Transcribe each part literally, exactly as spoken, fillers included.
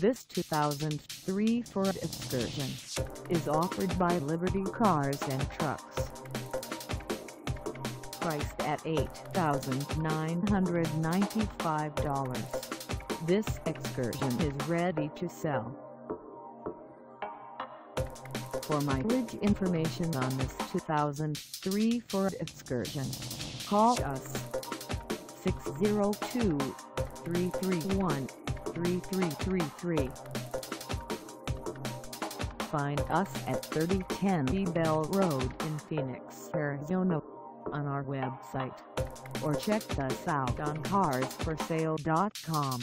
This two thousand three Ford Excursion is offered by Liberty Cars and Trucks. Priced at eight thousand nine hundred ninety-five dollars, this Excursion is ready to sell. For mileage information on this two thousand three Ford Excursion, call us six oh two, three three one, three three three three. Find us at thirty ten Bell Road in Phoenix, Arizona on our website, or check us out on cars for sale dot com.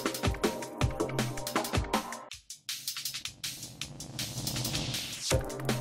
You